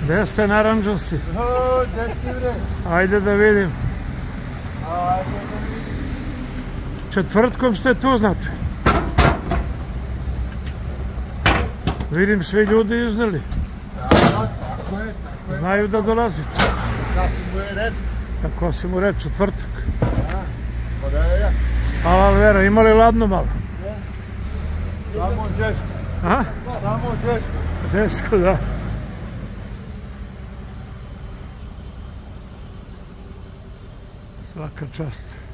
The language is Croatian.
Gde ste naranđosi? Gde si bre? Ajde da vidim. Ajde da vidim. Četvrtkom ste tu, znači? Vidim, svi ljudi izneli. Tako je. Znaju da dolazite. Da si mu je red. Tako si mu red, četvrtak. Pa da je ja. Hvala, Vera, ima li ladno malo? Samo Žeško. A? Samo Žeško. Žeško, da. Svaka čast.